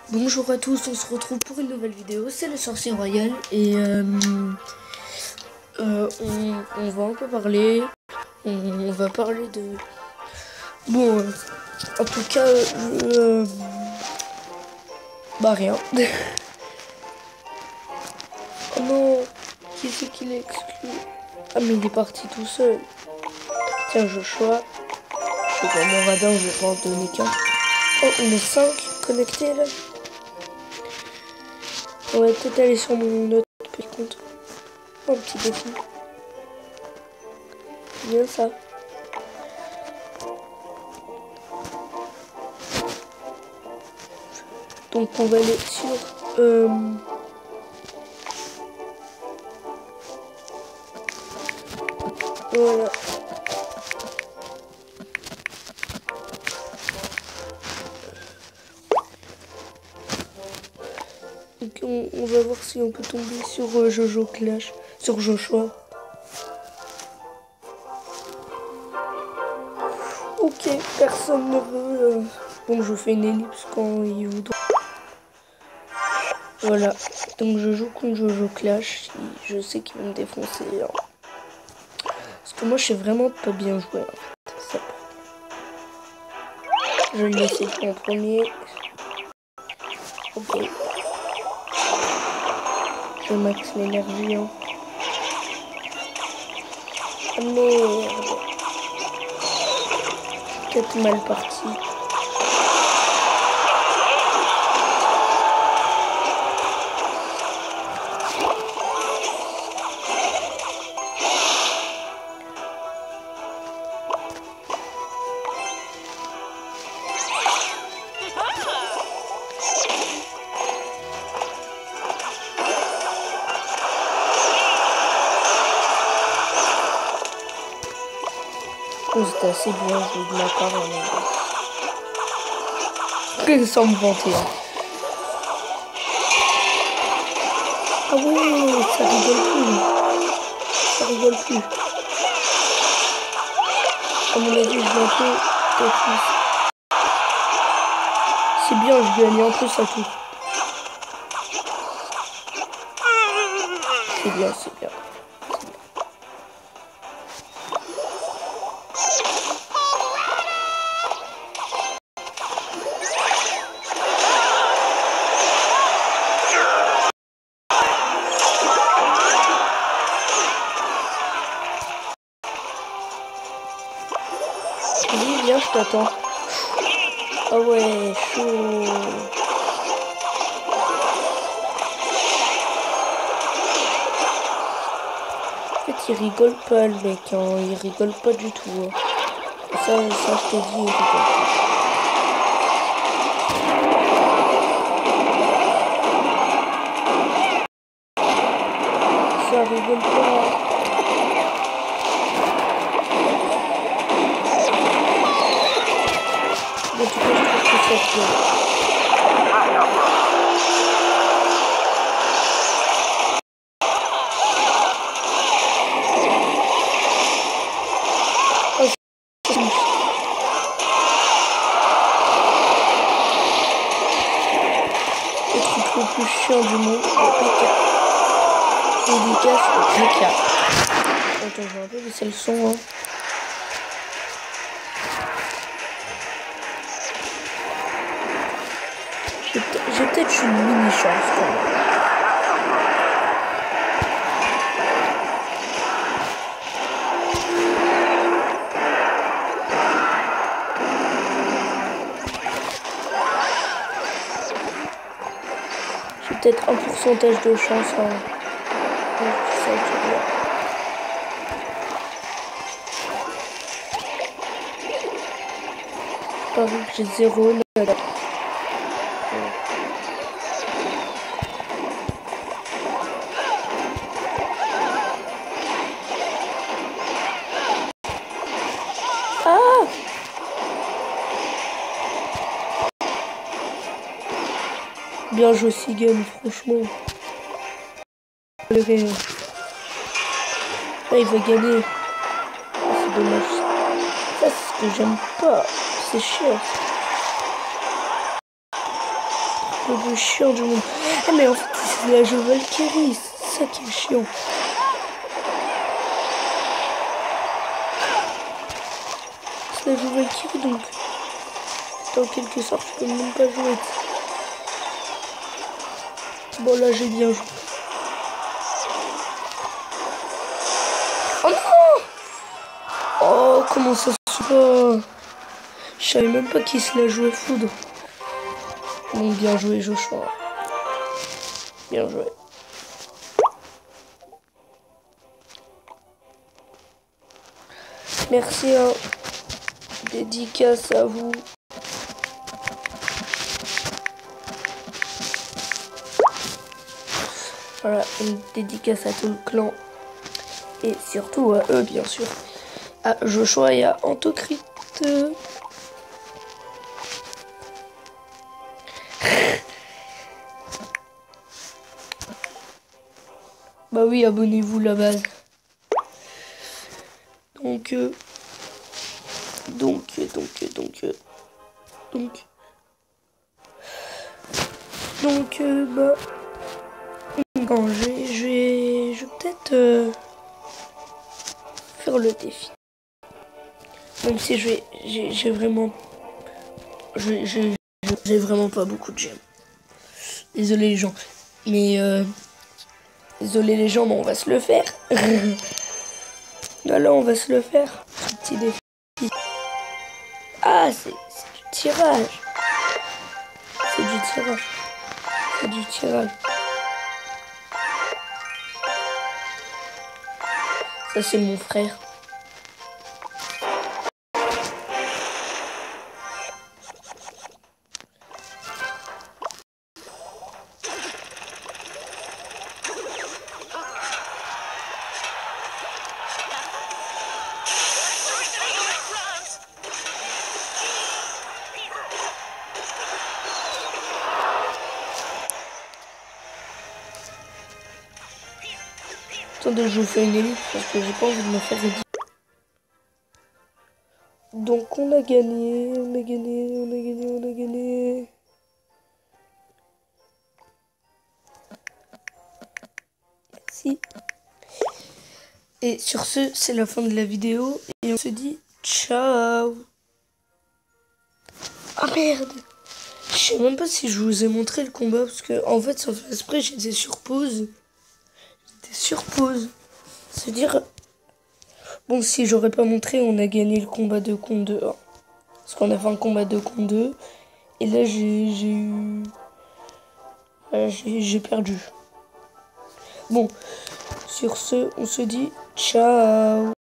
Bonjour à tous, on se retrouve pour une nouvelle vidéo, c'est le sorcier royal et on va un peu parler, on va parler de... Bon, en tout cas, bah rien. Oh non, qui c'est qui l'a exclu? Ah mais il est parti tout seul. Tiens Joshua, je suis dans mon radar, je vais pas en donner qu'un. Oh, on est 5 connectés là. On va peut-être aller sur mon autre petit compte. Oh, un petit défi. Bien ça. Donc on va aller sur voilà. Donc on va voir si on peut tomber sur Jojo Clash, sur Joshua. Ok, personne ne veut. Donc je fais une ellipse quand il voudra. Voilà. Donc je joue contre Jojo Clash. Je sais qu'il va me défoncer. Hein. Parce que moi je sais vraiment pas bien jouer. Hein. Ça. Je vais le laisser en premier. Ok. Je max l'énergie. Hein. Ah merde. Peut-être mal parti. Oh, c'était assez bien joué de ma part. Sans me vanter. Hein. Ah ouais, ça rigole plus. Ça rigole plus. À mon avis, je vais un peu plus. C'est bien, je gagne en plus à tout. C'est bien, c'est bien. Vas-y, viens, je t'attends. Ah ouais, chaud. En fait, il rigole pas, le mec. Hein. Il rigole pas du tout. Hein. Ça, je te dis, il rigole pas. Ça rigole pas. En tout cas, je trouve que ça fait. Le truc le plus chiant du monde, le dédicace au GK. Attends, je vais un peu baisser le son. Hein. J'ai peut-être une mini chance quand même. J'ai peut-être un pourcentage de chance. Hein. Ça, c'est bien. Pareil que j'ai 0. Ah! Bien joué Sigan, franchement. Ah, il va gagner. Ah, c'est dommage. Ça, c'est ce que j'aime pas. C'est chiant. le plus chiant du monde. Ah, mais en fait, c'est la jeu Valkyrie, c'est ça qui est chiant. C'est la jeu Valkyrie, donc en quelque sorte, je peux même pas jouer. Bon, là, j'ai bien joué. Oh non! Oh, comment ça se fait? Je savais même pas qui se la jouait foudre. Bon, bien joué, Joshua. Bien joué. Merci, hein. Dédicace à vous. Voilà, une dédicace à tout le clan. Et surtout à eux, bien sûr. À Joshua et à Antocrite. Bah oui, abonnez-vous la base. Donc, bah, bon, je vais peut-être faire le défi. Même si j'ai vraiment, j'ai vraiment pas beaucoup de gemmes. Désolé les gens, mais désolé les gens, mais on va se le faire. Là, on va se le faire. Petit défi. Ah, c'est du tirage. C'est du tirage. C'est du tirage. Ça, c'est mon frère. Attendez, je vous fais une élite parce que j'ai pas envie de me faire éditer. Donc on a gagné, on a gagné, on a gagné, on a gagné. Merci. Et sur ce, c'est la fin de la vidéo et on se dit ciao. Ah merde! Je sais même pas si je vous ai montré le combat parce que en fait, sans faire exprès, j'étais sur pause. Se dire, bon, si j'aurais pas montré, on a gagné le combat 2 contre 2. Hein. Parce qu'on a fait un combat 2 contre 2. Et là, j'ai perdu. Bon, sur ce, on se dit ciao.